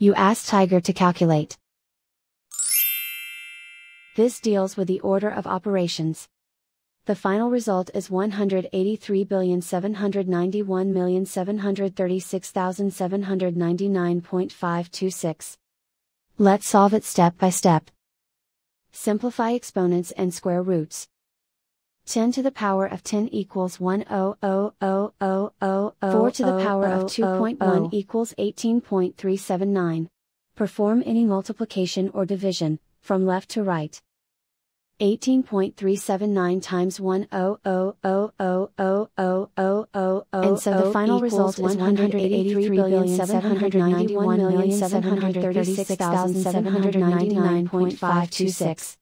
You ask Tiger to calculate. This deals with the order of operations. The final result is 183,791,736,799.526. Let's solve it step by step. Simplify exponents and square roots. 10 to the power of 10 equals 1,000,000. 4 to the power of 2.1 equals 18.379. Perform any multiplication or division, from left to right. 18.379 times 1,000,000,000. And so the final result is 183,791,736,799.526.